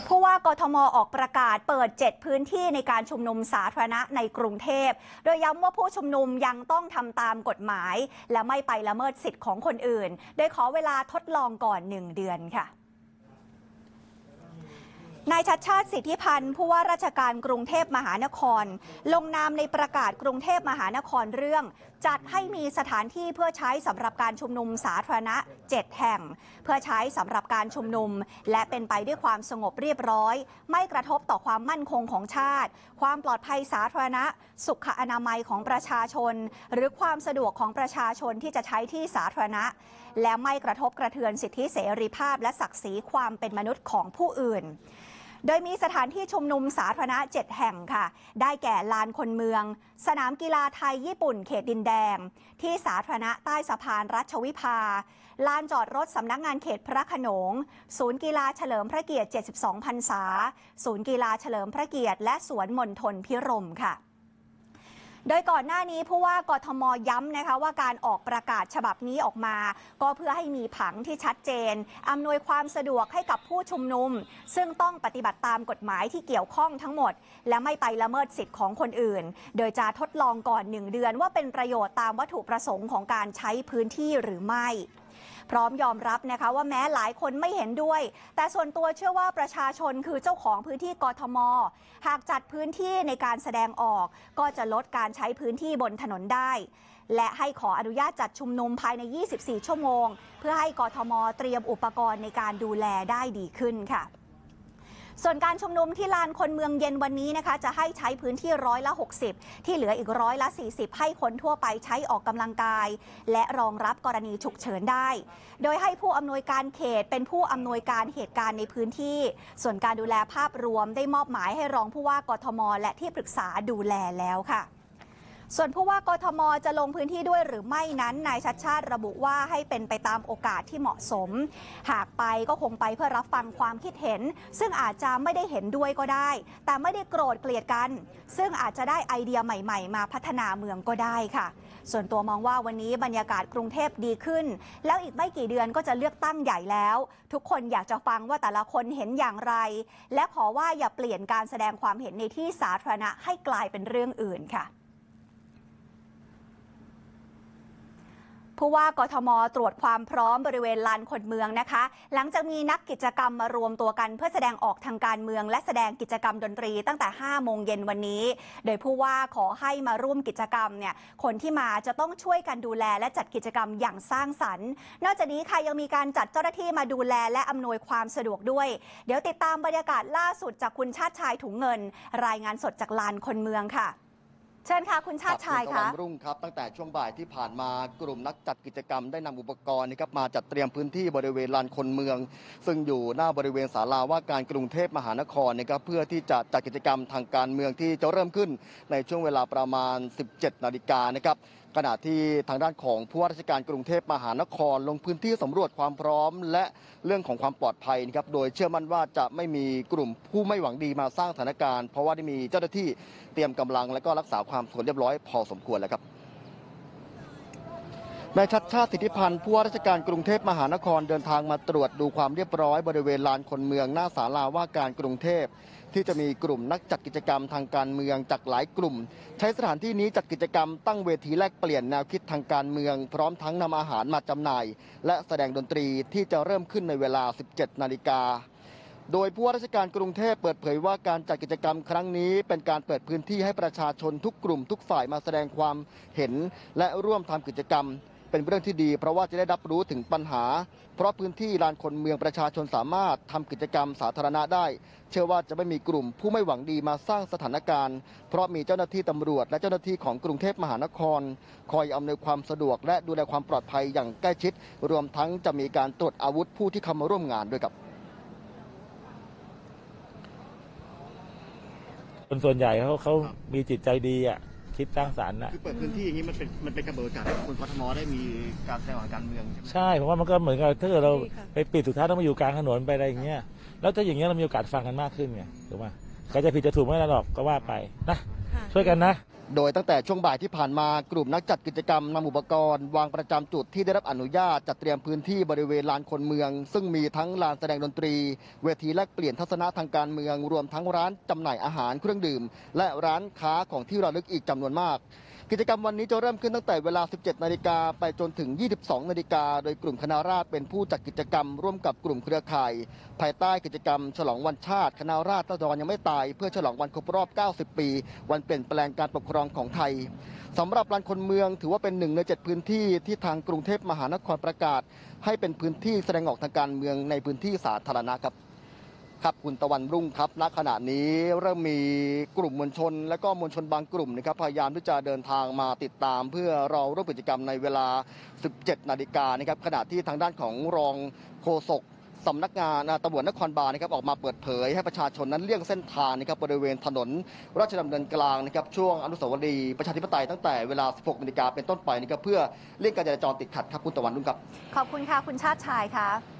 ผู้ว่ากทม.ออกประกาศเปิด 7 พื้นที่ในการชุมนุมสาธารณะในกรุงเทพโดยย้ำว่าผู้ชุมนุมยังต้องทำตามกฎหมายและไม่ไปละเมิดสิทธิ์ของคนอื่นโดยขอเวลาทดลองก่อน 1 เดือนค่ะนายชัชชาติสิทธิพันธ์ผู้ว่าราชการกรุงเทพมหานครลงนามในประกาศกรุงเทพมหานครเรื่องจัดให้มีสถานที่เพื่อใช้สำหรับการชุมนุมสาธารณะ7 แห่งเพื่อใช้สำหรับการชุมนุมและเป็นไปด้วยความสงบเรียบร้อยไม่กระทบต่อความมั่นคงของชาติความปลอดภัยสาธารณะสุขอนามัยของประชาชนหรือความสะดวกของประชาชนที่จะใช้ที่สาธารณะและไม่กระทบกระเทือนสิทธิเสรีภาพและศักดิ์ศรีความเป็นมนุษย์ของผู้อื่นโดยมีสถานที่ชุมนุมสาธารณะ7 แห่งค่ะได้แก่ลานคนเมืองสนามกีฬาไทยญี่ปุ่นเขตดินแดงที่สาธารณะใต้สะพานรัชวิภาลานจอดรถสำนักงานเขตพระโขนงศูนย์กีฬาเฉลิมพระเกียรติ72 พรรษาศูนย์กีฬาเฉลิมพระเกียรติและสวนมณฑลพิรมย์ค่ะโดยก่อนหน้านี้ผู้ว่ากทม.ย้ำนะคะว่าการออกประกาศฉบับนี้ออกมาก็เพื่อให้มีผังที่ชัดเจนอำนวยความสะดวกให้กับผู้ชุมนุมซึ่งต้องปฏิบัติตามกฎหมายที่เกี่ยวข้องทั้งหมดและไม่ไปละเมิดสิทธิ์ของคนอื่นโดยจะทดลองก่อน 1 เดือนว่าเป็นประโยชน์ตามวัตถุประสงค์ของการใช้พื้นที่หรือไม่พร้อมยอมรับนะคะว่าแม้หลายคนไม่เห็นด้วยแต่ส่วนตัวเชื่อว่าประชาชนคือเจ้าของพื้นที่กทม.หากจัดพื้นที่ในการแสดงออกก็จะลดการใช้พื้นที่บนถนนได้และให้ขออนุญาตจัดชุมนุมภายใน24 ชั่วโมงเพื่อให้กทม.เตรียมอุปกรณ์ในการดูแลได้ดีขึ้นค่ะส่วนการชุมนุมที่ลานคนเมืองเย็นวันนี้นะคะจะให้ใช้พื้นที่60%ที่เหลืออีก40%ให้คนทั่วไปใช้ออกกำลังกายและรองรับกรณีฉุกเฉินได้โดยให้ผู้อำนวยการเขตเป็นผู้อำนวยการเหตุการณ์ในพื้นที่ส่วนการดูแลภาพรวมได้มอบหมายให้รองผู้ว่ากทม.และที่ปรึกษาดูแลแล้วค่ะส่วนผู้ว่ากทม.จะลงพื้นที่ด้วยหรือไม่นั้นนายชัชชาติระบุว่าให้เป็นไปตามโอกาสที่เหมาะสมหากไปก็คงไปเพื่อรับฟังความคิดเห็นซึ่งอาจจะไม่ได้เห็นด้วยก็ได้แต่ไม่ได้โกรธเกลียดกันซึ่งอาจจะได้ไอเดียใหม่ๆมาพัฒนาเมืองก็ได้ค่ะส่วนตัวมองว่าวันนี้บรรยากาศกรุงเทพดีขึ้นแล้วอีกไม่กี่เดือนก็จะเลือกตั้งใหญ่แล้วทุกคนอยากจะฟังว่าแต่ละคนเห็นอย่างไรและขอว่าอย่าเปลี่ยนการแสดงความเห็นในที่สาธารณะให้กลายเป็นเรื่องอื่นค่ะผู้ว่ากทม.ตรวจความพร้อมบริเวณลานคนเมืองนะคะหลังจากมีนักกิจกรรมมารวมตัวกันเพื่อแสดงออกทางการเมืองและแสดงกิจกรรมดนตรีตั้งแต่5 โมงเย็นวันนี้โดยผู้ว่าขอให้มาร่วมกิจกรรมเนี่ยคนที่มาจะต้องช่วยกันดูแลและจัดกิจกรรมอย่างสร้างสรรค์นอกจากนี้ค่ะยังมีการจัดเจ้าหน้าที่มาดูแลและอำนวยความสะดวกด้วยเดี๋ยวติดตามบรรยากาศล่าสุดจากคุณชาติชายถุงเงินรายงานสดจากลานคนเมืองค่ะเชิญค่ะคุณชาติชายค่ะรุ่งครับตั้งแต่ช่วงบ่ายที่ผ่านมากลุ่มนักจัดกิจกรรมได้นำอุปกรณ์นะครับมาจัดเตรียมพื้นที่บริเวณลานคนเมืองซึ่งอยู่หน้าบริเวณศาลาว่าการกรุงเทพมหานครนะครับเพื่อที่จะจัดกิจกรรมทางการเมืองที่จะเริ่มขึ้นในช่วงเวลาประมาณ 17 นาฬิกานะครับขณะที่ทางด้านของผู้ว่าราชการกรุงเทพมหานครลงพื้นที่สำรวจความพร้อมและเรื่องของความปลอดภัยนะครับโดยเชื่อมั่นว่าจะไม่มีกลุ่มผู้ไม่หวังดีมาสร้างสถานการณ์เพราะว่าได้มีเจ้าหน้าที่เตรียมกำลังและก็รักษาความสงบเรียบร้อยพอสมควรแล้วครับนายชัชชาติสิทธิพันธ์ผู้ว่าราชการกรุงเทพมหานครเดินทางมาตรวจดูความเรียบร้อยบริเวณลานคนเมืองหน้าศาลาว่าการกรุงเทพที่จะมีกลุ่มนักจัดกิจกรรมทางการเมืองจากหลายกลุ่มใช้สถานที่นี้จัดกิจกรรมตั้งเวทีแลกเปลี่ยนแนวคิดทางการเมืองพร้อมทั้งนำอาหารมาจำหน่ายและแสดงดนตรีที่จะเริ่มขึ้นในเวลา 17 นาฬิกาโดยผู้ว่าราชการกรุงเทพเปิดเผยว่าการจัดกิจกรรมครั้งนี้เป็นการเปิดพื้นที่ให้ประชาชนทุกกลุ่มทุกฝ่ายมาแสดงความเห็นและร่วมทำกิจกรรมเป็นเรื่องที่ดีเพราะว่าจะได้รับรู้ถึงปัญหาเพราะพื้นที่ลานคนเมืองประชาชนสามารถทำกิจกรรมสาธารณะได้เชื่อว่าจะไม่มีกลุ่มผู้ไม่หวังดีมาสร้างสถานการณ์เพราะมีเจ้าหน้าที่ตำรวจและเจ้าหน้าที่ของกรุงเทพมหานครคอยอำนวยความสะดวกและดูแลความปลอดภัยอย่างใกล้ชิดรวมทั้งจะมีการตรวจอาวุธผู้ที่เข้ามาร่วมงานด้วยครับคนส่วนใหญ่เขามีจิตใจดีอ่ะคิดสร้างสรรค์นะคือเปิดพื้นที่อย่างนี้มันเป็นกระบวนการให้คนกทม.ได้มีการแสดงออกการเมืองใช่ไหมใช่ผมว่ามันก็เหมือนกับถ้าเกิดเราไปปิดสุดท้ายต้องมาอยู่กลางถนนไปอะไรอย่างเงี้ยแล้วถ้าอย่างเงี้ยเรามีโอกาสฟังกันมากขึ้นไงถูกไหมใครจะผิดจะถูกไม่ได้หรอกก็ว่าไปนะช่วยกันนะโดยตั้งแต่ช่วงบ่ายที่ผ่านมากลุ่มนักจัดกิจกรรมนำอุปกรณ์วางประจำจุดที่ได้รับอนุญาตจัดเตรียมพื้นที่บริเวณลานคนเมืองซึ่งมีทั้งลานแสดงดนตรีเวทีแลกเปลี่ยนทัศนะทางการเมืองรวมทั้งร้านจำหน่ายอาหารเครื่องดื่มและร้านค้าของที่ระลึกอีกจำนวนมากกิจกรรมวันนี้จะเริ่มขึ้นตั้งแต่เวลา 17 นาฬิกาไปจนถึง 22 นาฬิกาโดยกลุ่มคณะราษฎรเป็นผู้จัดกิจกรรมร่วมกับกลุ่มเครือข่ายภายใต้กิจกรรมฉลองวันชาติคณะราษฎรยังไม่ตายเพื่อฉลองวันครบรอบ 90 ปีวันเปลี่ยนแปลงการปกครองของไทยสำหรับลานคนเมืองถือว่าเป็น1 ใน 7 พื้นที่ที่ทางกรุงเทพมหานครประกาศให้เป็นพื้นที่แสดงออกทางการเมืองในพื้นที่สาธารณะครับคุณตะวันรุ่งครับณขณะนี้เริ่มมีกลุ่มมวลชนและก็มวลชนบางกลุ่มนะครับพยายามที่จะเดินทางมาติดตามเพื่อรอร่วมกิจกรรมในเวลา 17 นาฬิกานะครับขณะที่ทางด้านของรองโฆษกสำนักงานตำรวจนครบาลนะครับออกมาเปิดเผยให้ประชาชนนั้นเลี่ยงเส้นทางนะครับบริเวณถนนราชดำเนินกลางนะครับช่วงอนุสาวรีย์ประชาธิปไตยตั้งแต่เวลา 16 นาฬิกาเป็นต้นไปนะครับเพื่อเลี่ยงการจราจรติดขัดครับคุณตะวันรุ่งครับขอบคุณค่ะคุณชาติชายค่ะ